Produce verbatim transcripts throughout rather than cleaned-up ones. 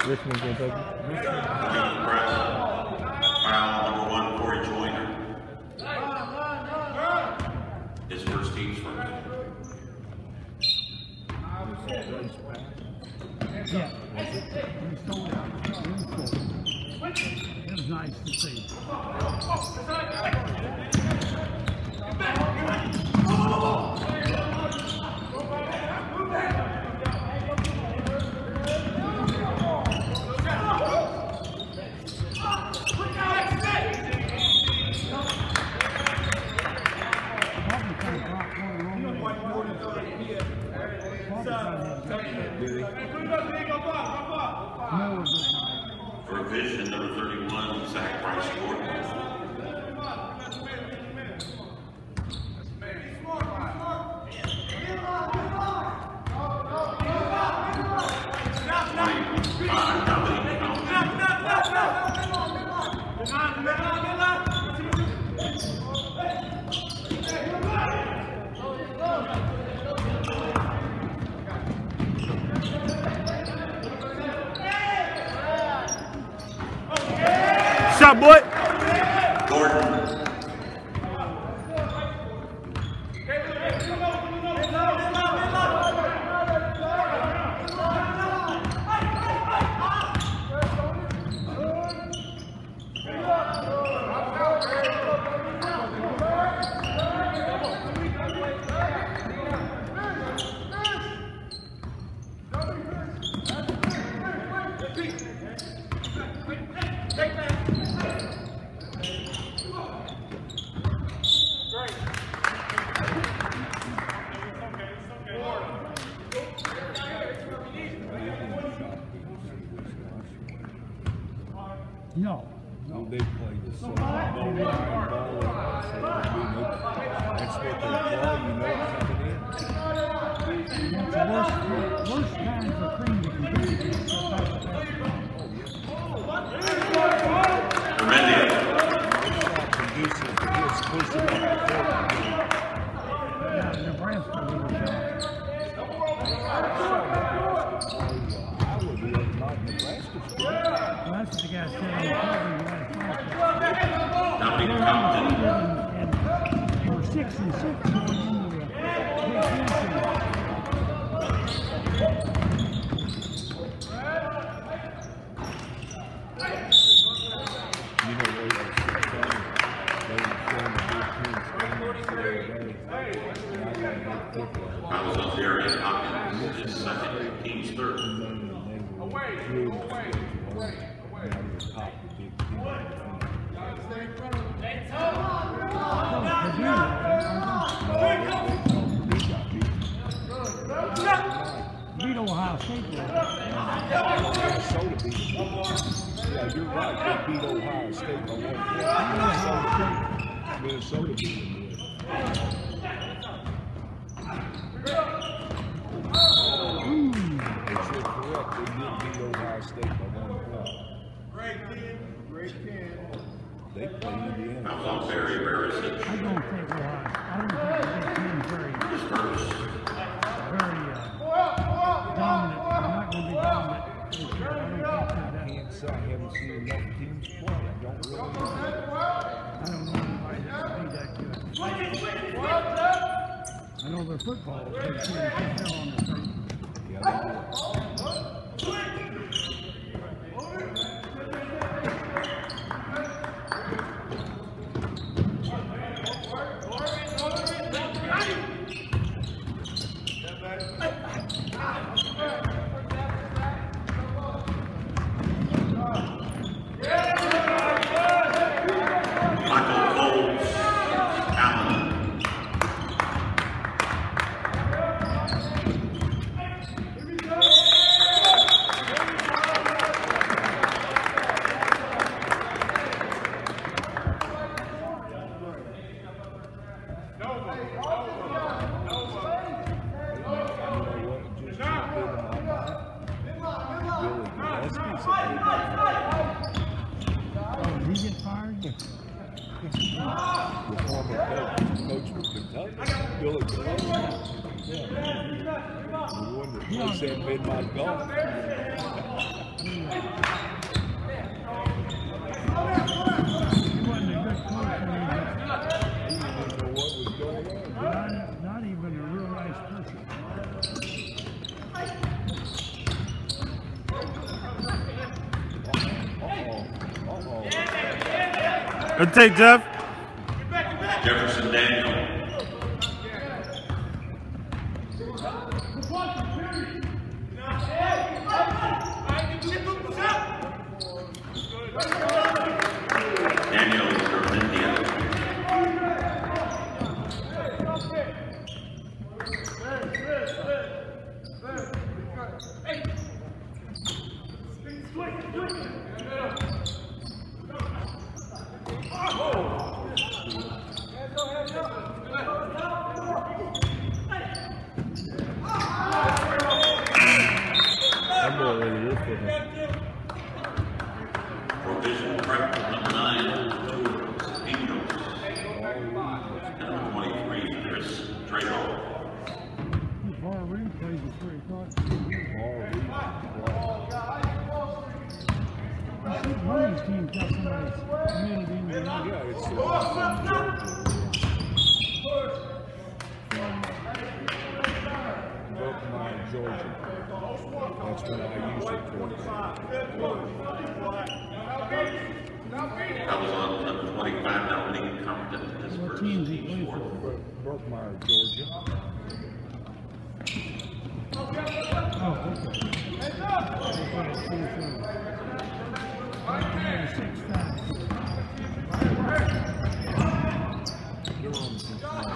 Richmond, Kentucky. Foul number one, Corey Joyner. His first team's first. Yeah. It was nice to see. For vision number thirty-one, Zach Price Gordon. Shot, boy. Gordon. No. No, they play the same. No line ball. So that's what they play. You know, coming in. It's the worst, worst time for Cream to compete against that type of Conducive. It's supposed to be the yeah, Nebraska we were shot. I would be not Nebraska's good. Well, that's what the guy said on the cover. Dominic Compton. And they were six and six going into the Big Ten season. You know, they were so funny. They were showing the Big Ten screens the other day. And I got a big picture. I was on Darian Hopkins, his second, team's third. And they were really away, away, away. And I was top the Big Ten. Beat Ohio State. Minnesota beat them. Yeah, you're right. They beat Ohio State by one point. Minnesota beat them. It's correct. They did beat Ohio State by one point. Great kid. Great kid. They played Indiana. I was on Barry Barrett. I don't think Ohio. I don't think the Big Ten very, His first. very uh, dominant. They're not going to be dominant. I don't think I can't say I haven't seen enough teams play. I don't really know. I don't know anybody that can be that good. I know their football is pretty good. They can tell on their face. Yeah, they do. Michael Coles Allen. Oh, did he get fired? The former coach, coach from Kentucky, Billy Cole. Yeah. The one that plays that midnight golf. He wasn't a good coach when he was He didn't even know what was going on. not, not even a real nice person. Uh-oh. Uh-oh. Good take, Jeff. Jefferson Daniel. Daniel from India. I'm going ready to for him. Provision prep number nine, Eagles. Number twenty-three, Chris Drago. Bar Reed plays at three o'clock. I think one of these teams got somebody committed in the Yeah, it's uh, from Georgia. That's what I use it for. That was on number twenty-five, now Lincoln Compton. This What first teams he team plays four. for? Brookmeyer, Georgia. Oh, okay. Six times. Durham, Kentucky.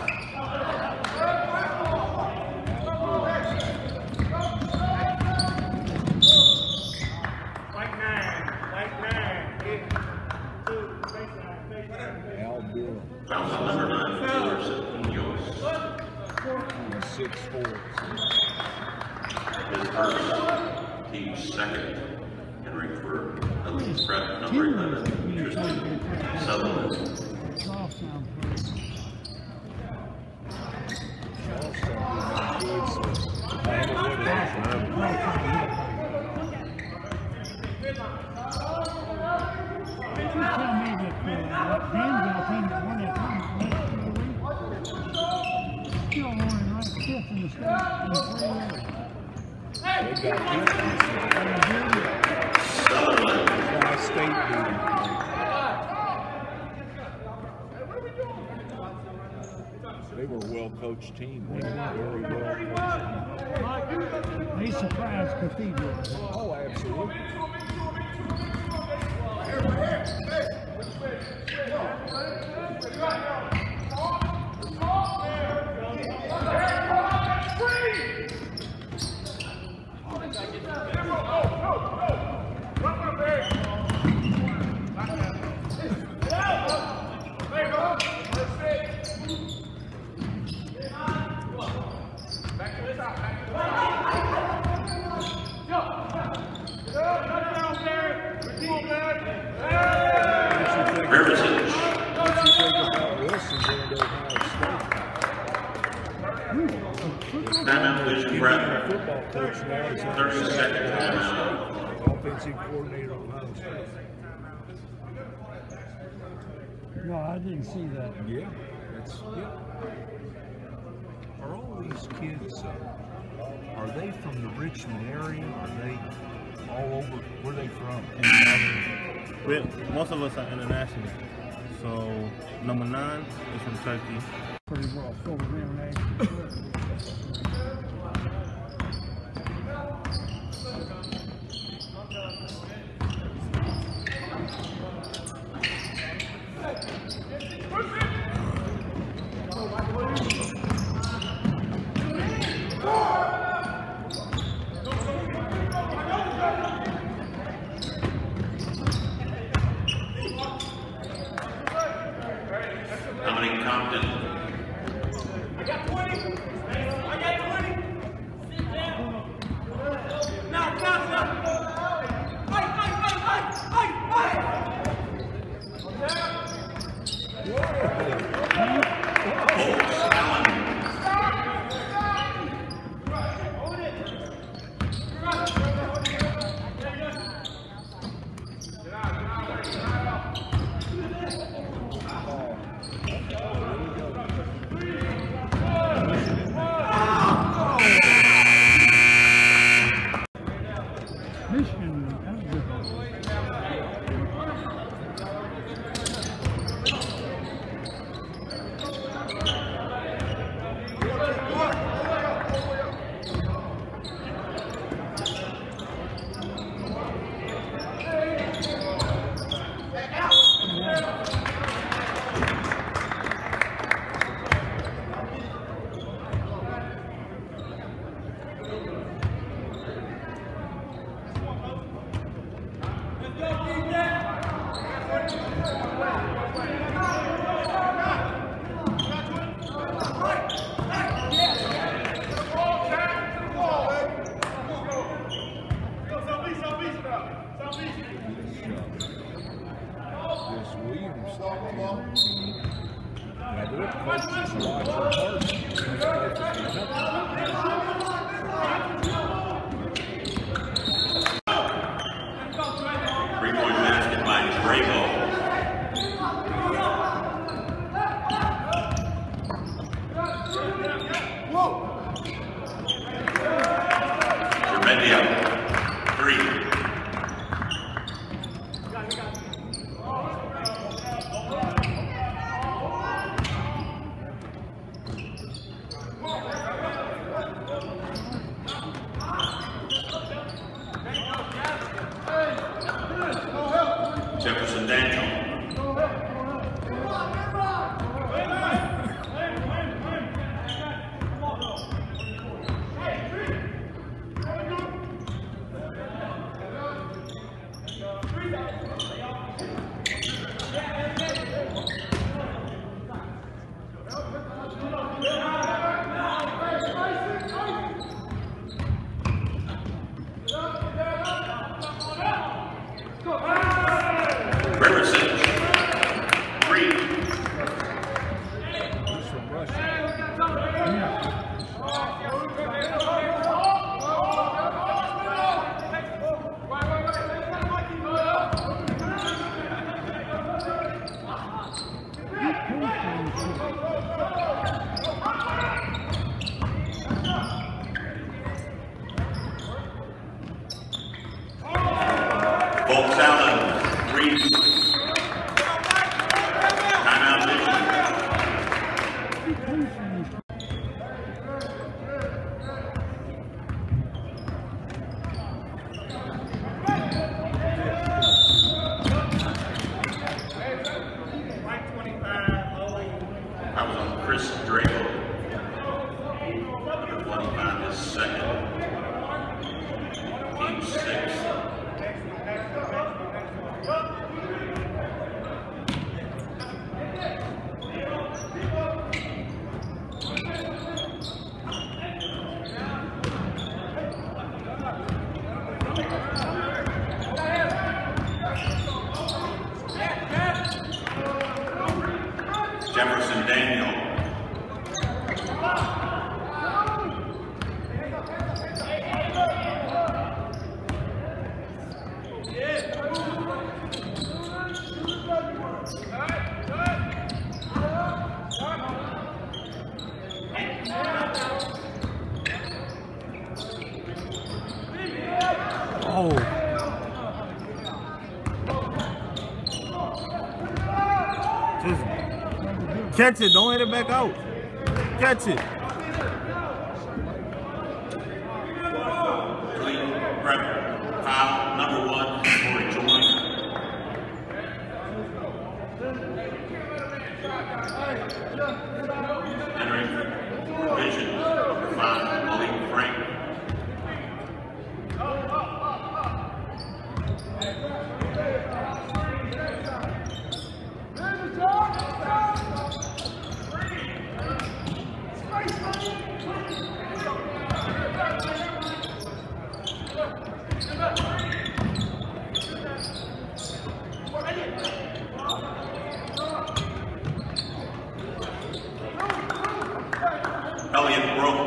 Al Durham. Foul number nine, George Munoz. Six four. His first, team second, Henry for elite prep number eleven, Tristan Sutherland. Soft sound plays. You tell me that uh, that Danville team that won that tournament last week still only ranked fifth in the state in three years. They got Sutherland, Ohio State beating. They were a well-coached team. They were very well-coached. They surprised Cathedral. Oh, absolutely. Riverside, What you think about Wilson going to Ohio State? timeout division He's prep, a football coach now. He's on thirty the second Ohio timeout. State. Offensive coordinator of Ohio State. No, I didn't see that. Yeah, that's yeah. Are all these kids? Uh, are they from the Richmond area? Are they all over? Where are they from? We, most of us are international. So number nine is from Turkey. Pretty well full of international. Dominic Compton, Now, their coaches watch hard. Three-point basket by Drago. Three. Jefferson Daniel. Bolts Allen, three. Timeout, that was on Chris Drago. Number twenty-five is second. Team six. Jefferson Daniel. Oh. Just catch it, don't hit it back out. Catch it. Foul number one for Joy. Entering division number five, Malik Frank. Elliott broke.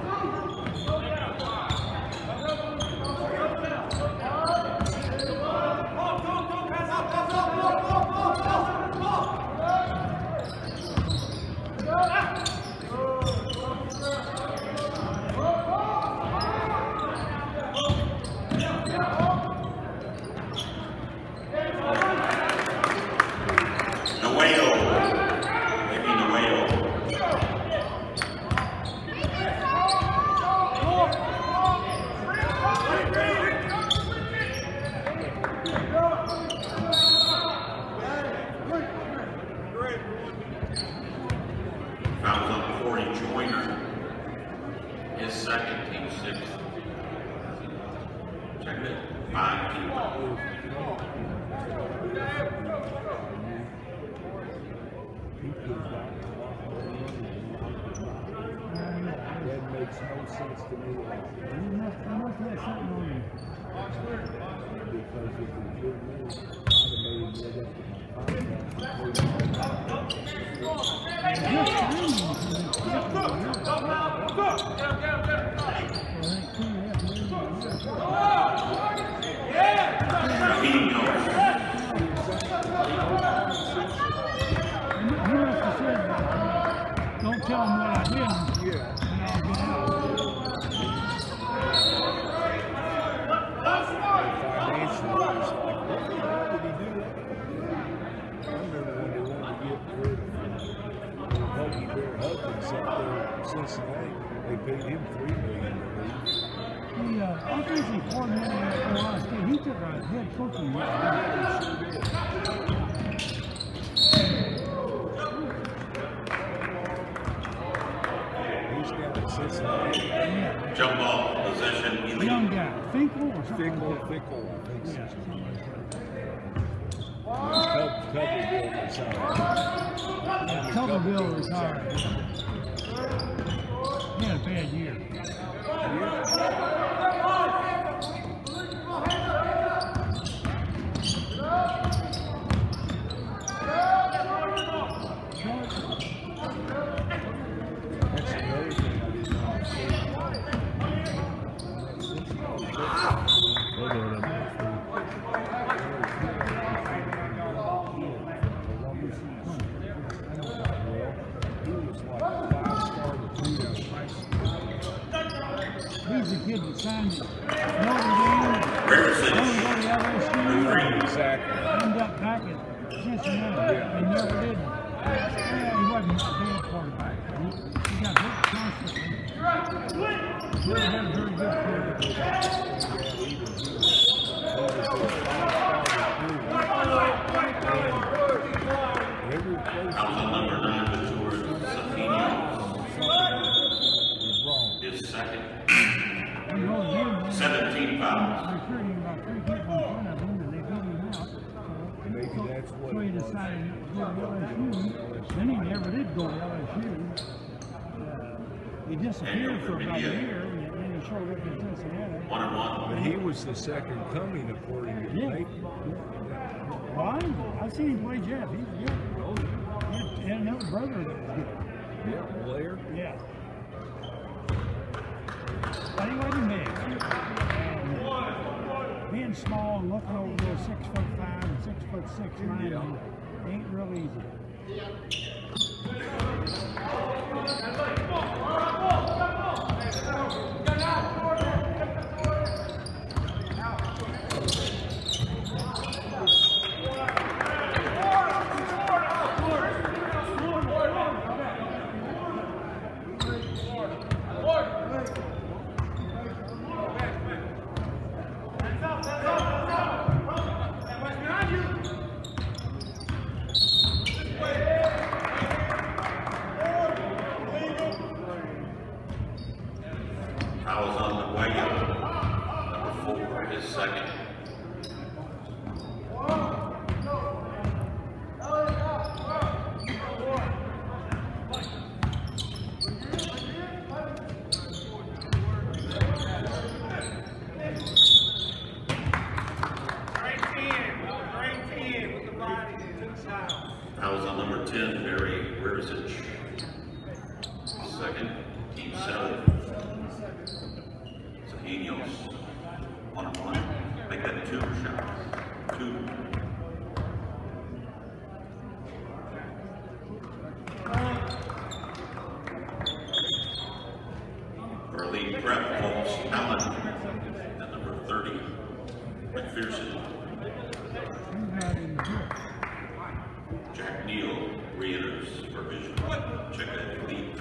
Fouls on Corey Joyner. His second, team six. Check it. Five people. That makes no sense to me at all. You must, you must have something on you. Because if it did me, I'd have made it up to my contract. Don't tell them what I did. Yeah. And I'll get out. Financially, it's like, what the hell did he do? I remember when they wanted to get rid of Huggy Bear Huggins up there in Cincinnati. They paid him three million dollars. The uh, offensive coordinator at Ohio State, he took a head coaching job. Yeah. Jump ball, possession, elite. Young guy, Finkel or something? Fickle, like that. Fickle, I think Yeah. so. Tuberville retired. Tuberville retired. He had a bad year. That's another thing I didn't know. They'll go to that. He was like five-star recruit out of high school. He's the kid that signed it. Notre Dame. Riverside. Wanted to go to L S U. Exactly. Ended up back at Cincinnati. Yeah. He never did. Yeah, he wasn't a bad quarterback. He, he got hit constantly. He had a very good quarterback. Every place I was on number nine with George Safino. was wrong. His second. He goes in, seventeen fouls. recruiting about three people in front of him, and they beat him out. So, Maybe that's what so he it was. decided to go to L S U. Then he never did go to L S U. Uh, he disappeared for about a year, and then he showed up in Cincinnati. One and one. But he was the second coming according to Yeah. Nathan. Why? I've seen him play Jeff. He's good. He had another brother that was good. Yeah, Blair. Yeah. But he wasn't big. And being small and looking over those six foot five and six foot six linemen ain't real easy. Fouls on the way up. Number four, his second. Fouls on number ten, Barry Riverside. Second, team seven. Sahinos, one and one. Make that two shots. Two. For elite prep, Holmes Allen at number thirty, McPherson. He's not in the book. Jack Neal re-enters for vision. Check that elite.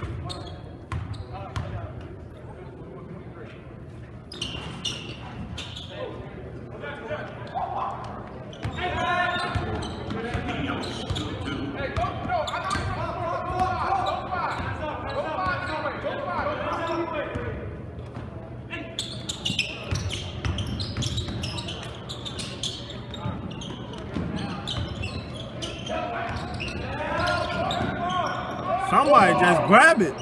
Sahinos, two and two. Somebody just grab it.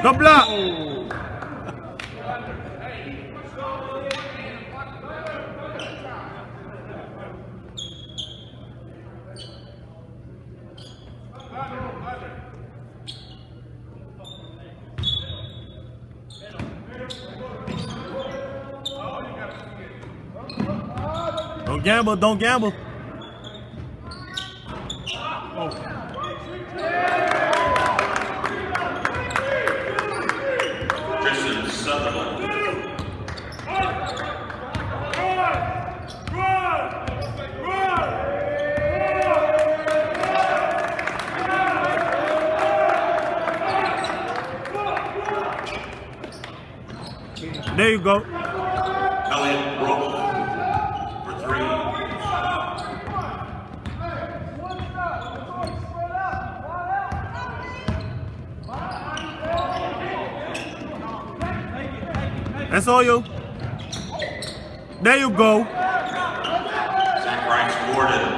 The block. Don't gamble, don't gamble. Tristan Sutherland. There you go. Elliot Brooks for three. That's all you. There you go. Zach Rice Gordon.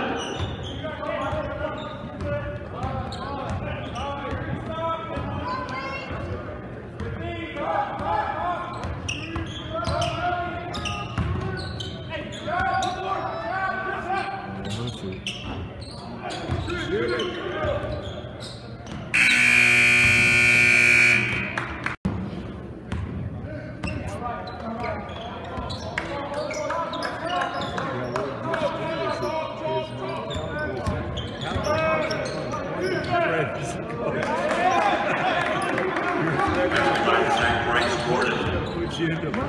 Zach Rice Gordon. Put you into play.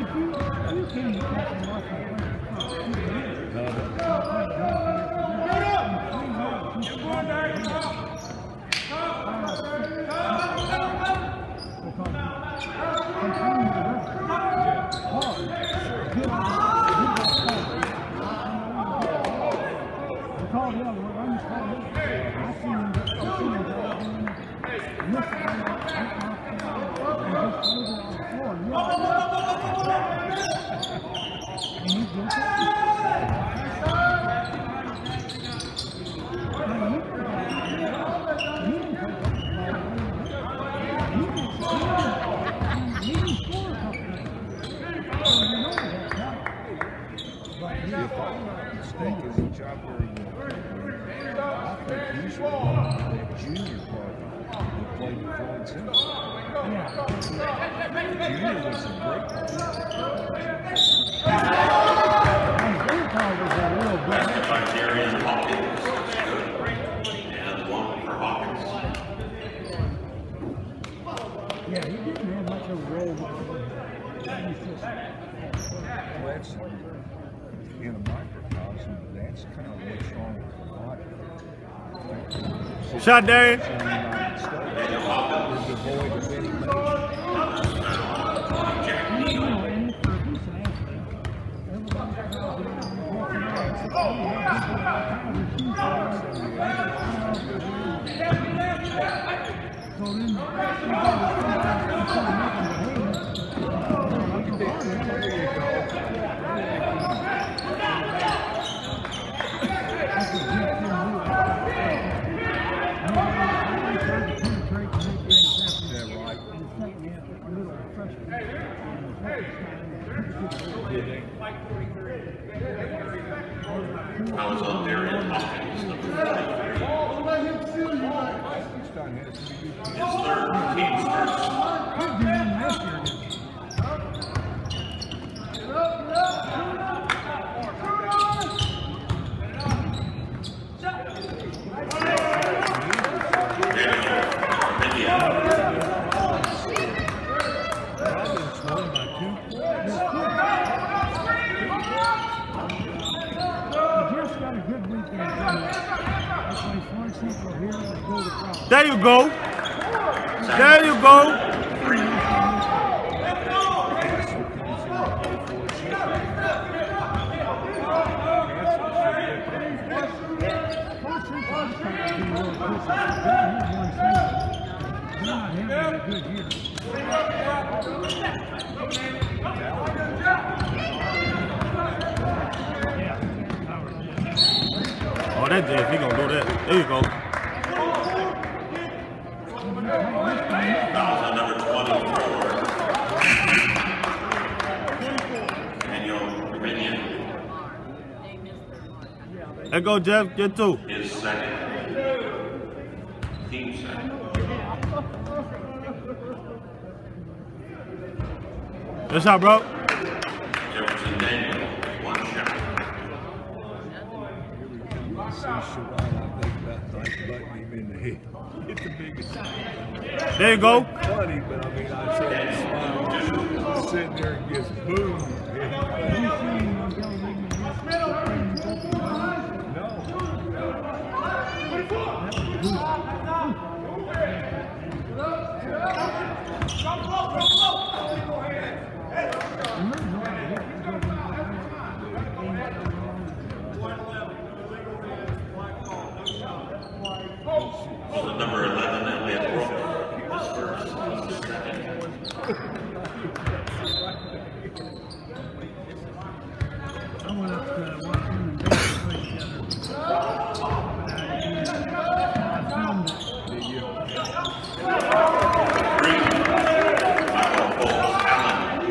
Nigerian Hawkins. And one for Hawkins. Yeah, he didn't have much of a role. That's in a microcosm, that's kind of what's wrong with the body. Shot, Darian. Daniel Hawkins. Devoid of any motion. Jack Neal. I was on Darian Hawkins, number forty-three. His third Teamsters. There you go. There you go. Oh, that Jeff, he gonna do that. There you go. That was a number There go Jeff, get two. His second. Team second. Good shot, bro. Jefferson Daniel, one shot. I see Sherrod, I think about like butting him in the head. It's the biggest thing. There you go. Funny, but I mean, I said he smiles, sitting there and gets booed. So number eleven, Elliot Brooke, his first, his second. I went up to watch him and Baker play together. I filmed it. Green, Michael Bowles, Allen.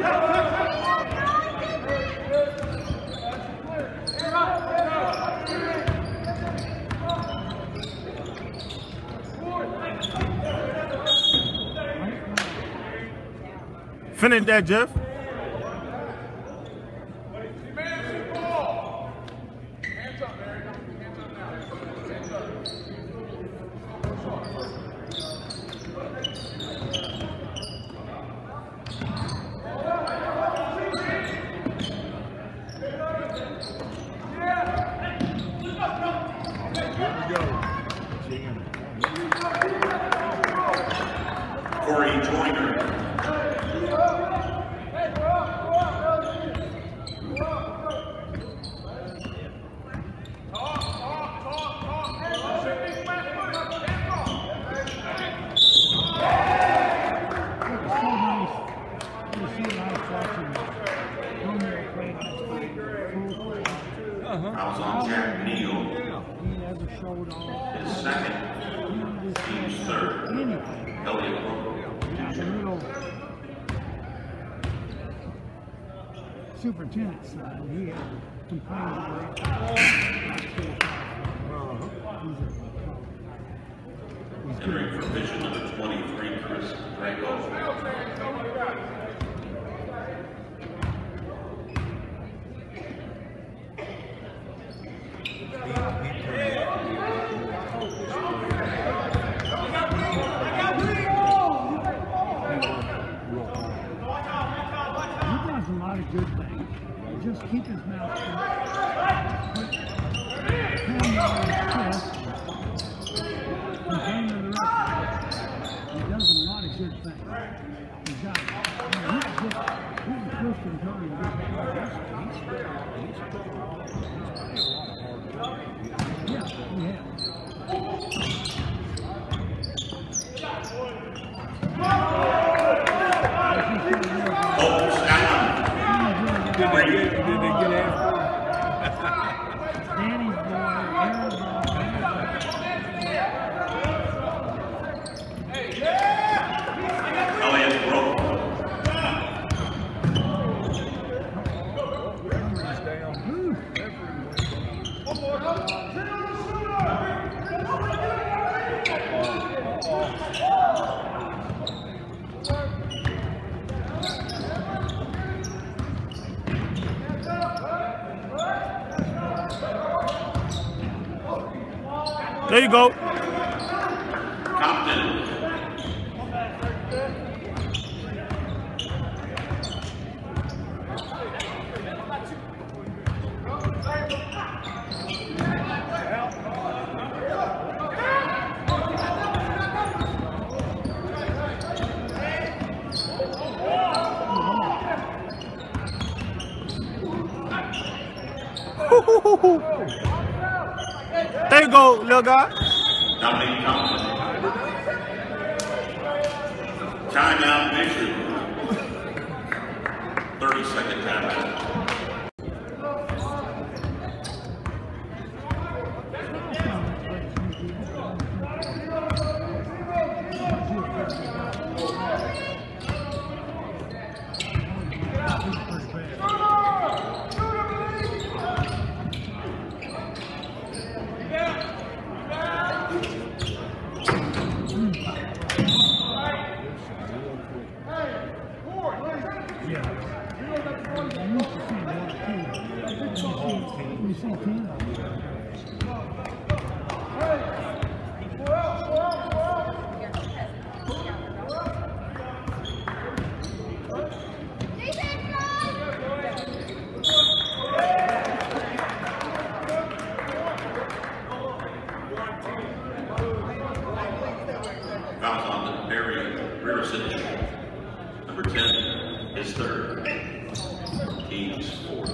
Finish that, Jeff. Corey Joyner. Fouls on Jack Neal. His second. Team's third. Elliot Brooke. Superintendent side, he had complained about Entering for vision number twenty-three, Chris Drago. a lot of good things. Just keep his mouth shut. Put hand on his chest. Contain the rest. He does a lot of good things. He's got, I mean, he's just, he's a Christian Tony. Yeah, he has. Did they get, did they get after Danny's boy, Aaron's boy. Elliot broke. Referee's down. One more. There you go. Compton. There you go, little guy. Dominic Compton. Timeout, Bishop. thirty second timeout. You see ten? Fouls on Barry Riverside. Number ten is third. Team's fourth.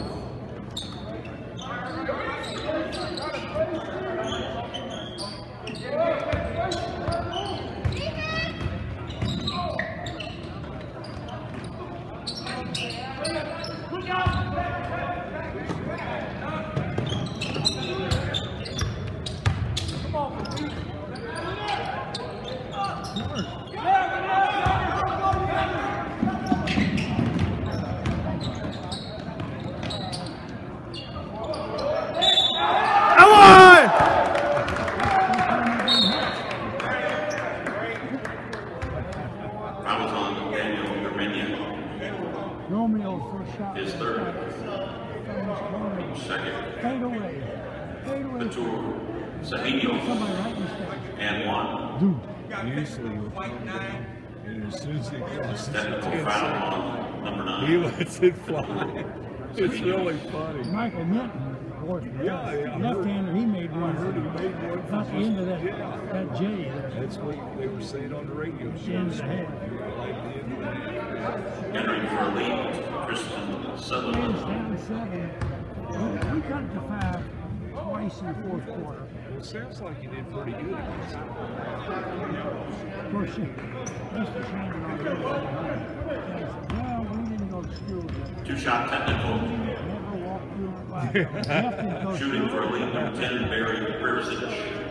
Fouls on Daniel Germania. Romeo's first shot. Is third. Second. Fade away. Fade away. Matur Sahinio. Somebody right in the stage. And one. Dude. Usually he'll come down, and as soon as he crosses the Technical ten foul seconds, on number he nine. lets it fly. It's really funny. Michael Minton, boy, Yeah, yeah, I left-hander, he made I one. heard he made one. About the end of that, Yeah. that J there. That's what they were saying on the radio The end of show. the half. Like the end of the half. Entering for a lead, Kristen Man's Sutherland. down seven. We, we cut it to five twice in the fourth quarter. Well, it sounds like you did pretty good against them. Of course, Mister Shannon on the other well, we didn't go to school yet. Two-shot technical. Never walked through it like Jeff didn't go to Shooting for a school. lead, number ten, Barry Riverside.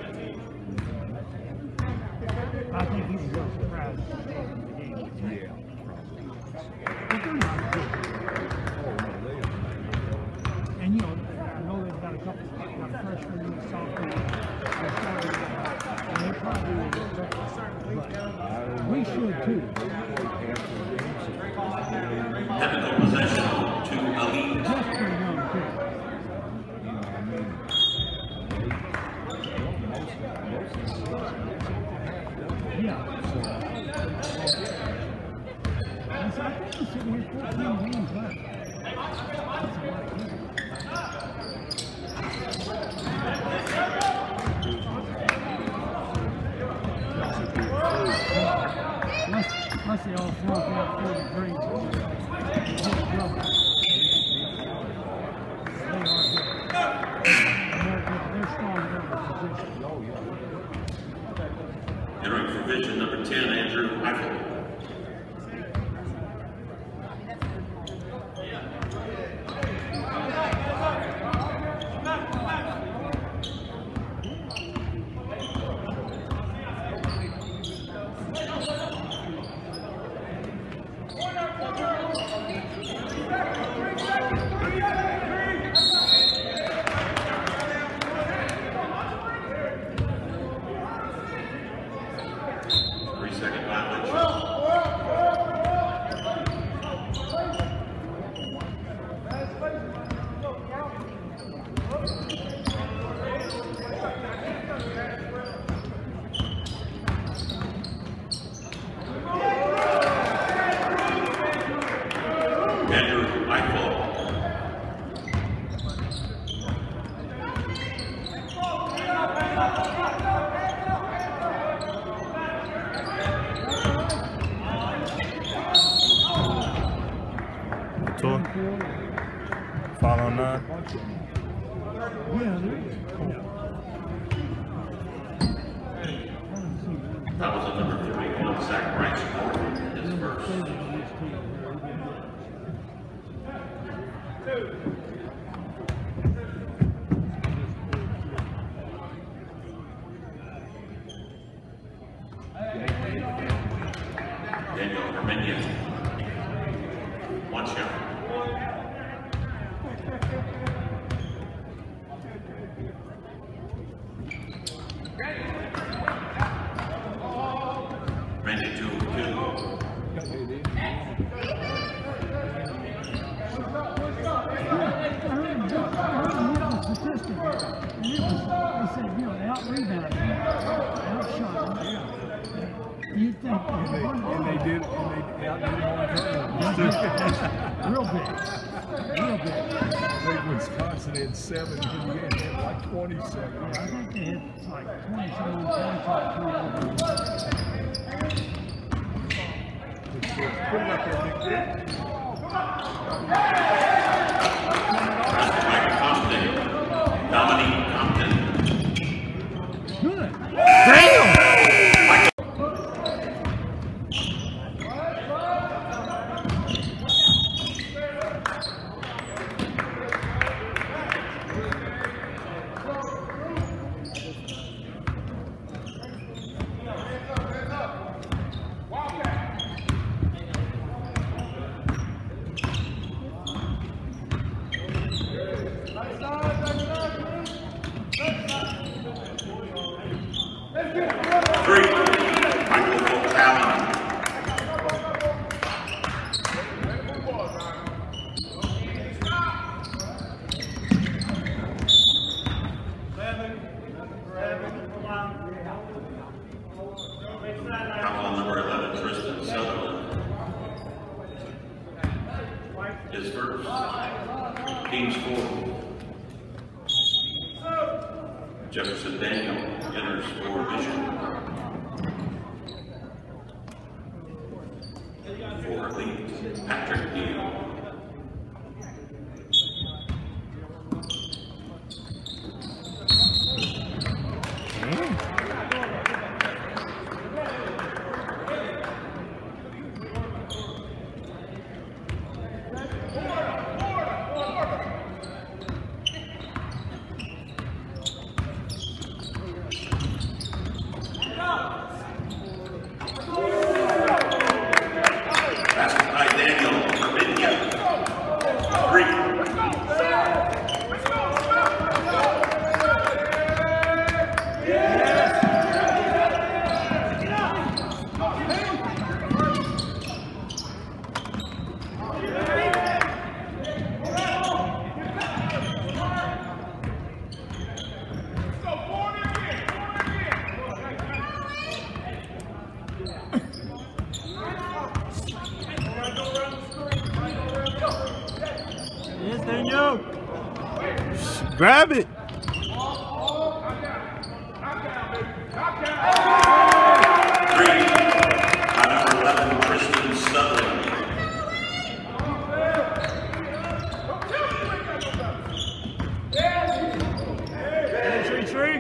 I think he was real surprised at the game. Yeah. But they're not good. Oh, no, they are. And you know, I know they've got a couple got a freshman and a sophomore. They're starting to get- And they probably will get better. But we should too. Technical possession to Elite. Just pretty young too. You know, I mean, they, well, most, most of the stuff Yeah. And so I think he's sitting here fourteen games left. That's a lot of games. Unless, unless they all throw down forty degrees. They are good. And they're, they're, they're strong in every position. Oh, yeah. Entering for Vision, number ten, Andrew Eiffel. Three-second violation. Andrew Eiffel. Two. Foul on nine. Yeah, there is. That was a number forty-one, Zach Bryce, his first. Daniel Armenia. One shot. Randy two two. I heard rebounded him, outshot him. You'd think And they, and they did, and they outdid him on turnovers. real big, real big. I think Wisconsin had seven, Indiana had like twenty-seven. Yeah, I think they had like twenty-seven points on turnovers. Put it up there, big kid. Mike Compton, Dominique Compton. Good. Damn! Three, Michael Fultz Allen. Foul on number eleven, Tristan Sutherland. His first. Team's four. Jefferson Daniel enters for Bishop. For Leeds, Patrick Neal. Basket by Daniel for Virginia. Three. Yes, Daniel. Grab it. Three. By number eleven, Tristan Sutherland. Tree, tree.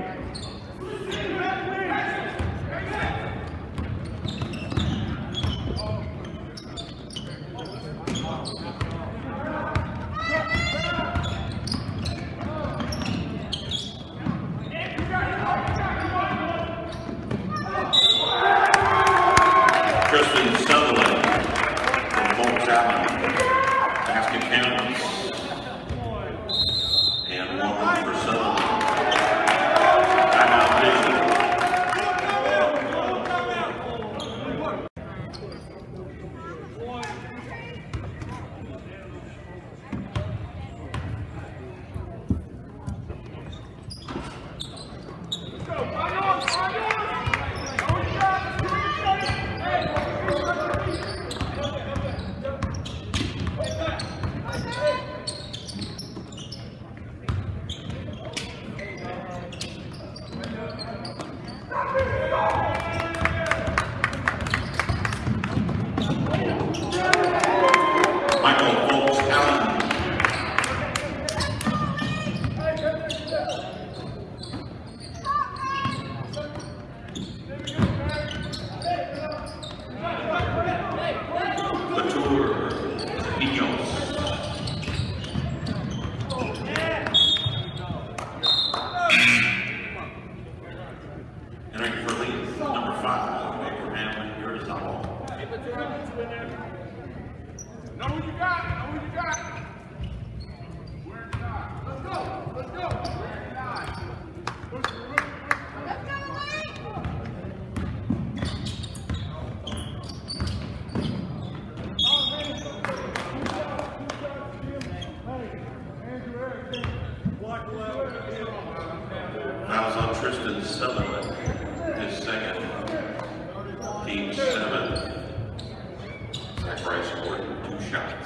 Tristan Sutherland from Fultz Allen. Basket counts. And one for Sutherland. Timeout Bishop. Michael Fultz Allen. Couture Pinos. Entering for Leeds, number five, Abraham Yurizabal. Know what you got? Know what you got? Where it's not. Let's go. Let's go. Where it's not. Push it, push it, Fouls on Sutherland is second. Team seven. Zach Rice scored two shots.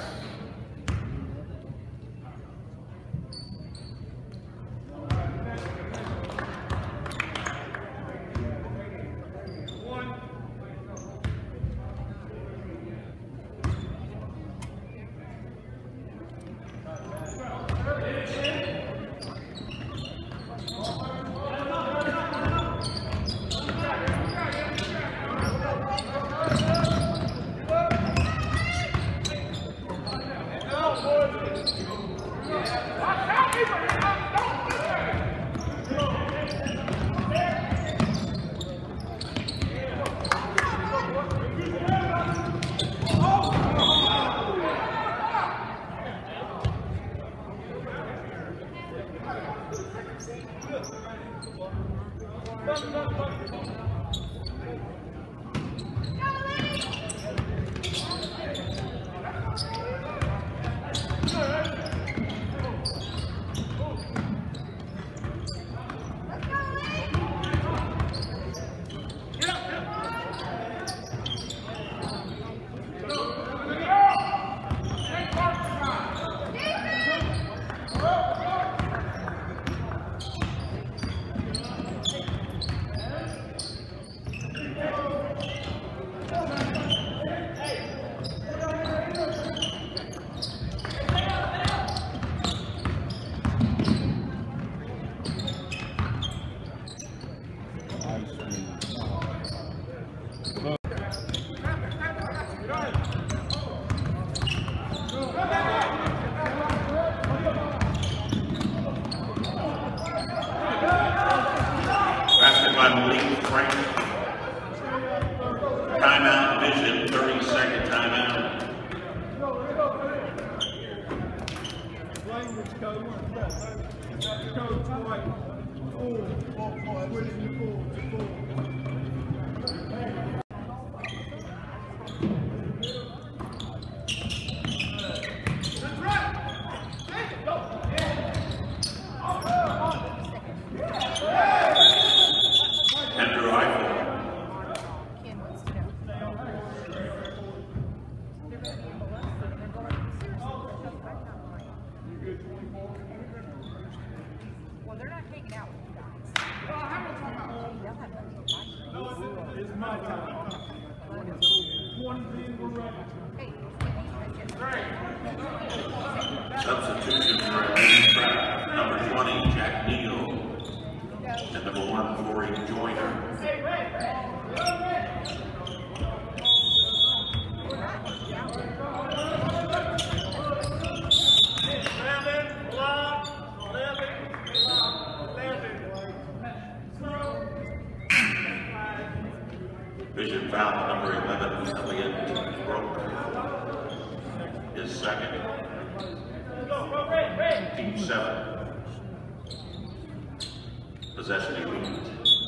Timeout, Vision, thirty second timeout. Substitution for Eddie Pratt, number twenty, Jack Neal, and number one, Corey Joyner. Vision foul number eleven, Elliott Broke, is second. Team seven. Possession elite.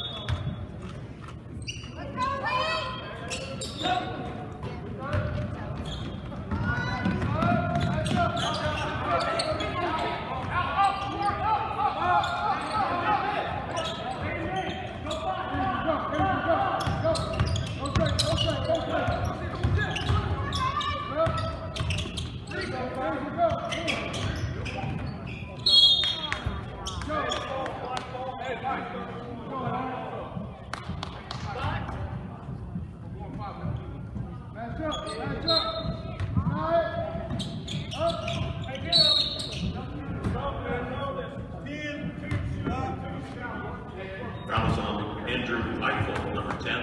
Fouls on Andrew Eichel, number ten.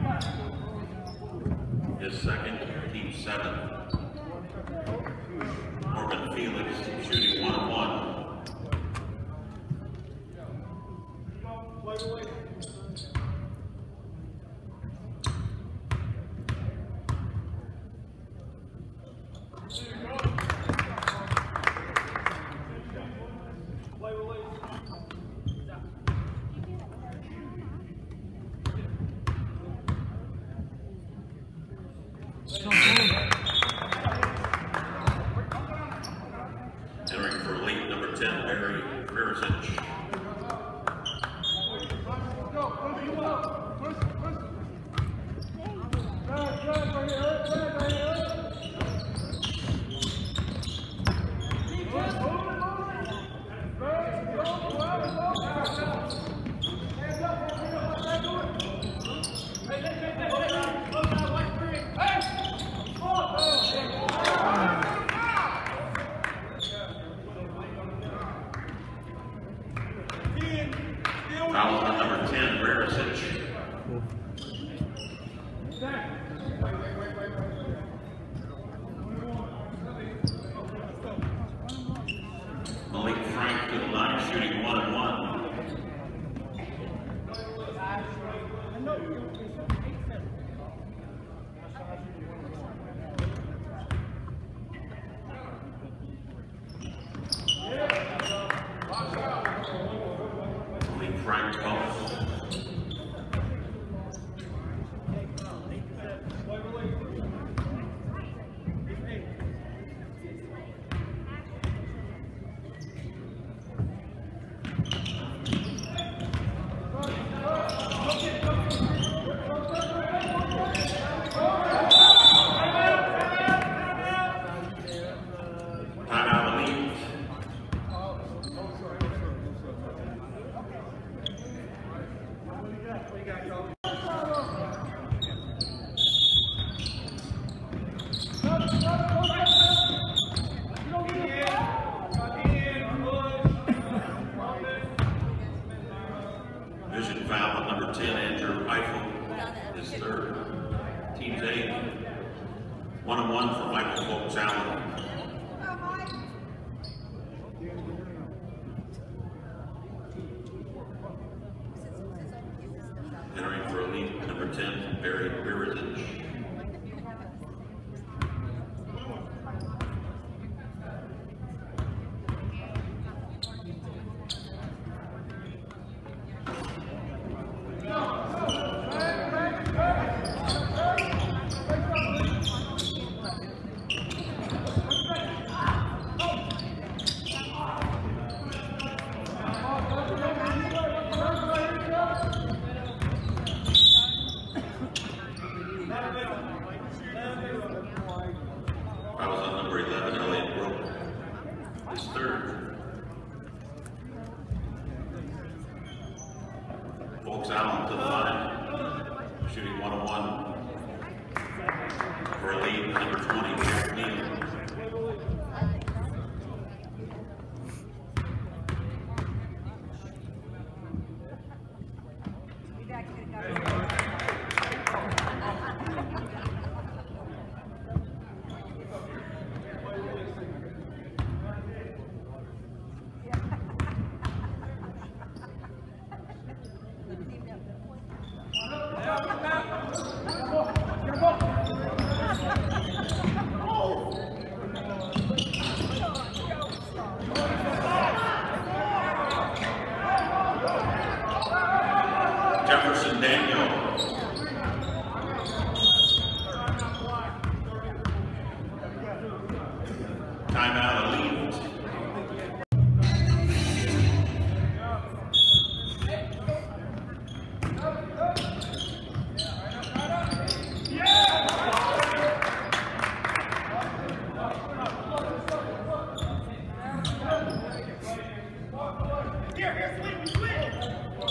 His second, team seven. Morgan Felix shooting one on one. Entering for late number ten, Barry Perisich. Foul on number ten, Barisic. Malik Frank to the line, shooting one and one. Malik Frank post. Vision foul on number ten, Andrew Eiffel, his third. Team's eight. One and one for Michael Folks Allen. Entering for elite number ten, Barry Barisic. I was on number eleven, Elliot Brooke, his third. Folks Allen to the line, shooting one and one. For a lead, number twenty, Jack Neal. Jefferson Daniel. Timeout elite. Here, here, swing, swing!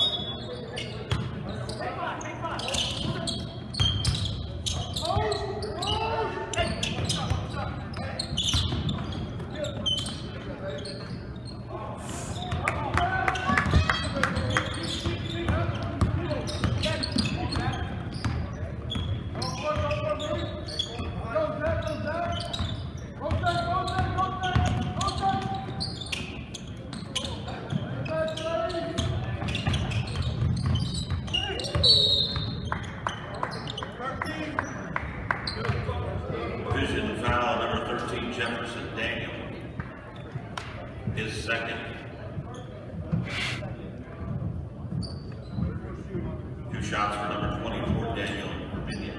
Vision foul number thirteen, Jefferson Daniel, his second. Two shots for number twenty-four, Daniel Virginia.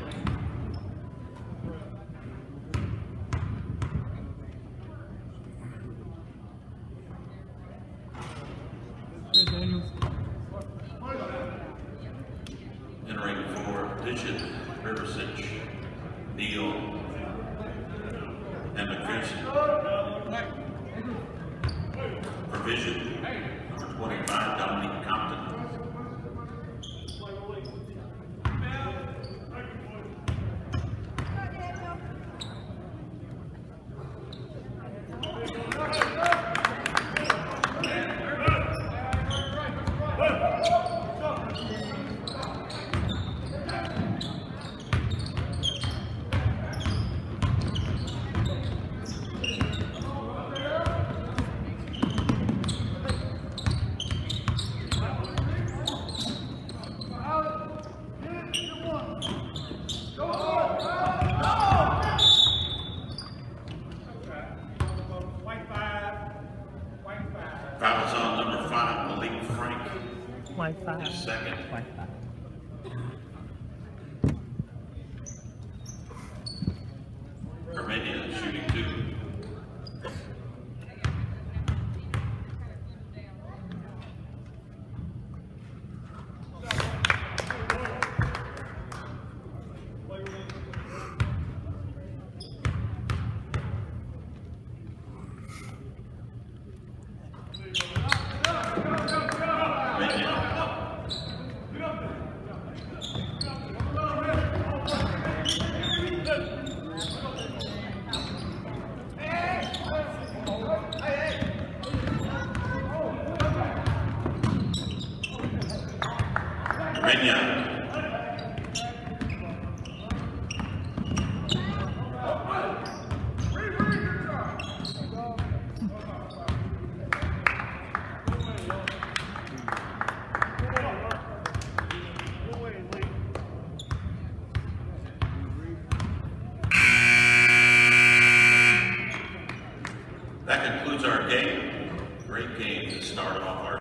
Entering for Vision, Barisic, Neal, and McPherson. For Vision, number twenty-five, Dominique Compton. Hey! White five. His second. White five. Armenia shooting two. Armenia. That concludes our game. Great game to start off our